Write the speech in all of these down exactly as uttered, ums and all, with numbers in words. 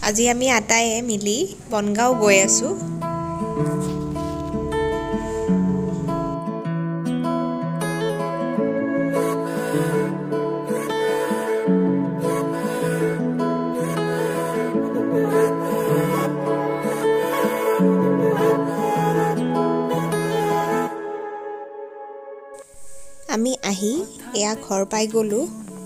আজি আমি আটায়ে মিলি বনগাঁও গৈ আছো। আমি আহি এয়া ঘৰ পাই গলো।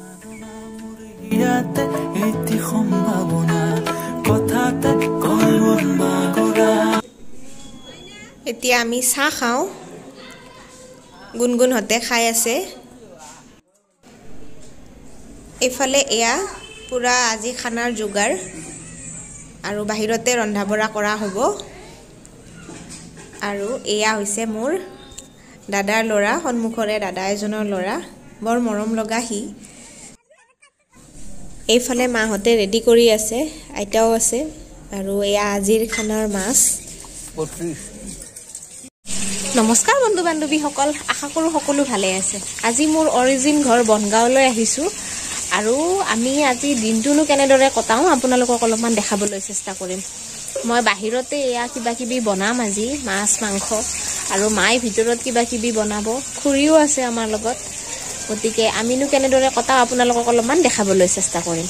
এতিয়া আমি চাহ খাওঁ। গুণগুণহঁতে খাই আছে। এইফালে এয়া পুৰা আজি খানাৰ যোগাৰ আৰু বাহিৰতে ৰন্ধা বঢ়া কৰা হ'ব। আৰু এয়া হৈছে মোৰ দাদাৰ ল'ৰা, সন্মুখৰে দাদা এজনৰ ল'ৰা, বৰ মৰম লগা সি। এইফালে মাহঁতে ৰেডি কৰি আছে, আইতাও আছে আৰু এয়া আজিৰ খানাৰ মাছ। নমস্কাৰ বন্ধু বান্ধৱীসকল, আশা কৰোঁ সকলো ভালে আছে। আজি মোৰ অৰিজিন ঘৰ বনগাঁৱলৈ আহিছোঁ আৰু আমি আজি দিনটোনো কেনেদৰে কটাওঁ আপোনালোকক অলপমান দেখাবলৈ চেষ্টা কৰিম। মই বাহিৰতে এয়া কিবা কিবি বনাম আজি, মাছ মাংস, আৰু মায়ে ভিতৰত কিবা কিবি বনাব, খুৰীও আছে আমাৰ লগত। গতিকে আমিনো কেনেদৰে কটাওঁ আপোনালোকক অলপমান দেখাবলৈ চেষ্টা কৰিম।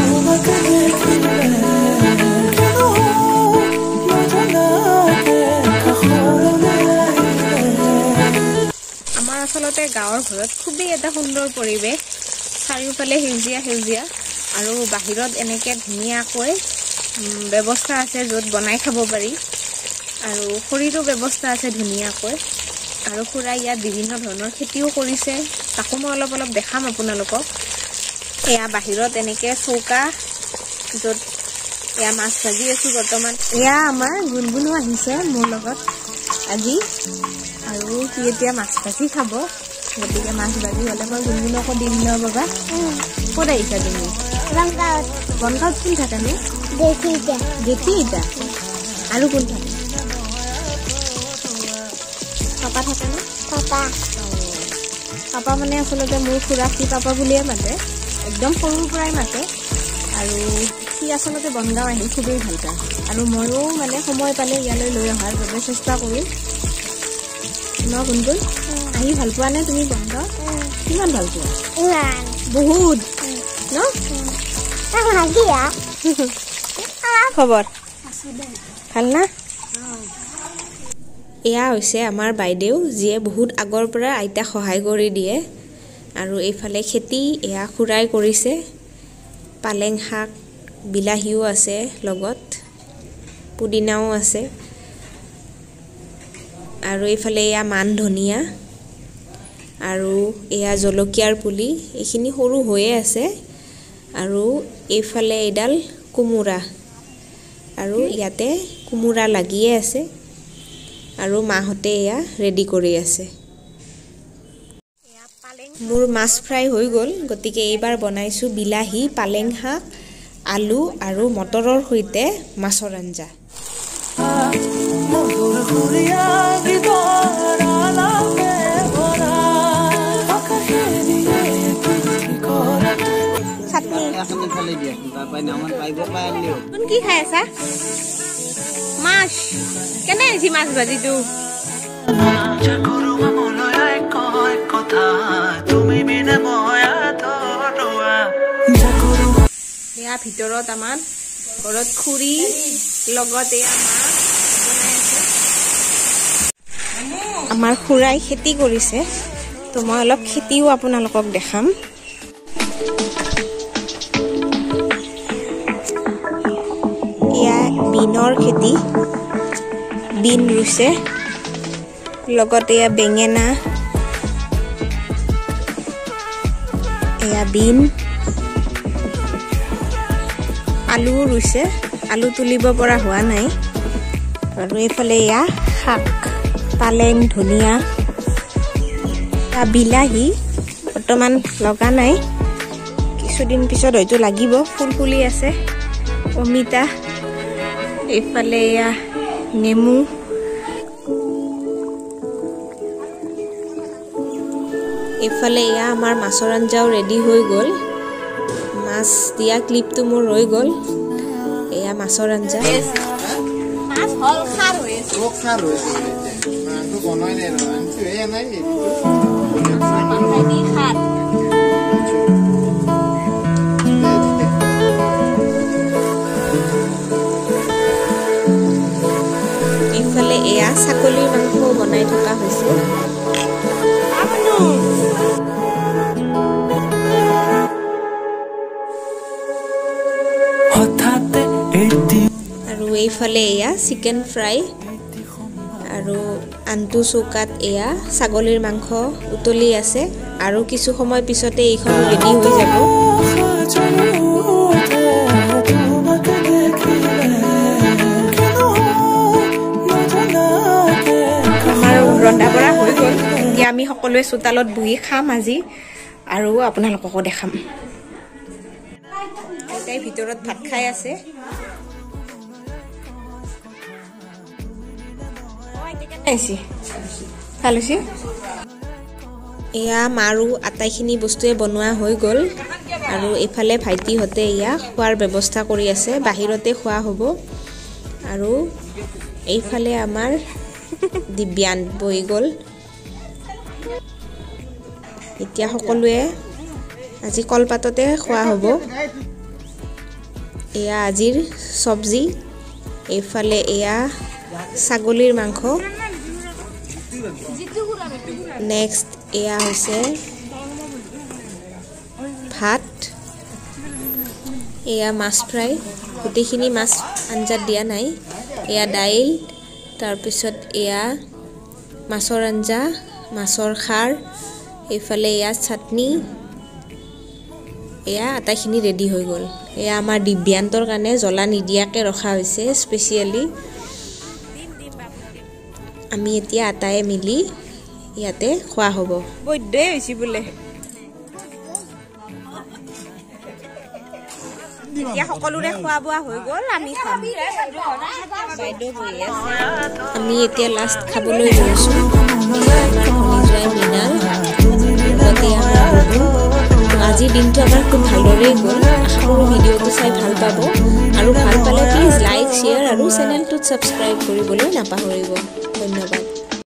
আমাৰ আচলতে গাঁৱৰ ঘৰত খুবেই এটা সুন্দৰ পৰিৱেশ, চাৰিওফালে সেউজীয়া সেউজীয়া আৰু বাহিৰত এনেকৈ ধুনীয়াকৈ ব্যৱস্থা আছে য'ত বনাই খাব পাৰি আৰু খৰিৰো ব্যৱস্থা আছে ধুনীয়াকৈ। আৰু খুৰাই ইয়াত বিভিন্ন ধৰণৰ খেতিও কৰিছে, তাকো মই অলপ অলপ দেখাম আপোনালোকক। এয়া বাহিৰত এনেকৈ চৌকা য'ত এয়া মাছ ভাজি আছোঁ বৰ্তমান। এয়া আমাৰ গুণগুণো আহিছে মোৰ লগত আজি, আৰু সি এতিয়া মাছ ভাজি খাব। গতিকে মাছ ভাজি হ'লে মই গুণগুণকো দিম ন বাবা। ক'ত আহিছা তুমি? বনগাঁৱত। বনগাঁৱত কোন থাকেনে? জেঠীটা। জেঠীটা আৰু কোন থাকে? পাপা থাকে ন? পাপা। পাপা মানে আচলতে মোৰ খুৰাক সি পাপা বুলিয়ে মাতে, একদম সৰুৰ পৰাই মাতে। আৰু সি আচলতে বনগাঁও আহি খুবেই ভাল পায় আৰু ময়ো মানে সময় পালে ইয়ালৈ লৈ অহাৰ বাবে চেষ্টা কৰিম ন। গুণগুণ আহি ভাল পোৱা নে তুমি বনগাঁও? কিমান ভাল পোৱা? বহুত ন? খবৰ ভাল না? এয়া হৈছে আমাৰ বাইদেউ, যিয়ে বহুত আগৰ পৰা আইতাক সহায় কৰি দিয়ে। আৰু এইফালে খেতি এয়া খুৰাই কৰিছে, পালেং শাক, বিলাহীও আছে লগত, পুদিনাও আছে। আৰু এইফালে এয়া মান ধনিয়া আৰু এয়া জলকীয়াৰ পুলি, এইখিনি সৰু হৈয়ে আছে। আৰু এইফালে এডাল কোমোৰা, আৰু ইয়াতে কোমোৰা লাগিয়ে আছে। আৰু মাহঁতে এয়া ৰেডি কৰি আছে। মোৰ মাছ ফ্ৰাই হৈ গ'ল, গতিকে এইবাৰ বনাইছোঁ বিলাহী, পালেং শাক, আলু আৰু মটৰৰ সৈতে মাছৰ আঞ্জা। কি খাই আছা? মাছ কেনে আহিছে মাছ ভাজিটো? এয়া ভিতৰত আমাৰ ঘৰত খুৰী লগত এয়া মাছ বনাই আছে। আমাৰ খুৰাই খেতি কৰিছে, তো মই অলপ খেতিও আপোনালোকক দেখাম। এয়া বিনৰ খেতি, বিন ৰুইছে, লগতে এয়া বেঙেনা, এয়া বিন, আলুও ৰুইছে, আলু তুলিব পৰা হোৱা নাই। আৰু এইফালে এয়া শাক, পালেং, ধনিয়া, বিলাহী বৰ্তমান লগা নাই, কিছুদিন পিছত হয়তো লাগিব, ফুল ফুলি আছে। অমিতা, এইফালে এয়া নেমু, এইফালে এয়া আমাৰ মাছৰ আঞ্জাও ৰেডি হৈ গ'ল। মাছ দিয়া ক্লিপটো মোৰ ৰৈ গ'ল, এয়া মাছৰ আঞ্জা মাছ হল খাৰ হৈ আছে ও খাৰ হৈ আছে মাংস বনাই নাই আনছো এ নাই মাংস দি খাৰ এইফালে এয়া ছাগলীৰ মাংস বনাই থকা হৈছে আৰু এইফালে এয়া চিকেন ফ্ৰাই আৰু আনটো চৌকাত এয়া ছাগলীৰ মাংস উতলি আছে আৰু কিছু সময় পিছতে এইখন ৰেডি হৈ যাব আমাৰ ৰন্ধা বঢ়া হৈ গ'ল এতিয়া আমি সকলোৱে চোতালত বহি খাম আজি আৰু আপোনালোককো দেখাম তাই ভিতৰত ভাত খাই আছে ভাল হৈছে এয়া মাৰো আটাইখিনি বস্তুৱে বনোৱা হৈ গ'ল আৰু এইফালে ভাইটিহঁতে এয়া খোৱাৰ ব্যৱস্থা কৰি আছে বাহিৰতে খোৱা হ'ব আৰু এইফালে আমাৰ দিব্যান বহি গ'ল এতিয়া সকলোৱে আজি কলপাততে খোৱা হ'ব এয়া আজিৰ চব্জি এইফালে এয়া ছাগলীৰ মাংস নেক্সট এয়া হৈছে ভাত এয়া মাছ ফ্ৰাই গোটেইখিনি মাছ আঞ্জাত দিয়া নাই এয়া দাইল তাৰপিছত এয়া মাছৰ আঞ্জা মাছৰ খাৰ এইফালে এয়া চাটনি এয়া আটাইখিনি ৰেডি হৈ গ'ল এয়া আমাৰ দিব্যান্তৰ কাৰণে জ্বলা নিদিয়াকৈ ৰখা হৈছে স্পেচিয়েলি আমি এতিয়া আটাই মিলি ইয়াতে খোৱা হ'ব বৈদ্যই হৈছে বোলে এতিয়া সকলোৰে খোৱা বোৱা হৈ গ'ল আমি খাম বাইদেউ বহি আছে আমি এতিয়া লাষ্ট খাবলৈ লৈছোঁ আজিৰ দিনটো আমাৰ খুব ভালদৰেই গ'ল আশা কৰোঁ ভিডিঅ'টো চাই ভাল পাব আৰু ভাল পালে প্লিজ লাইক শ্বেয়াৰ আৰু চেনেলটোত ছাবস্ক্ৰাইব কৰিবলৈ নাপাহৰিব ধন্যবাদ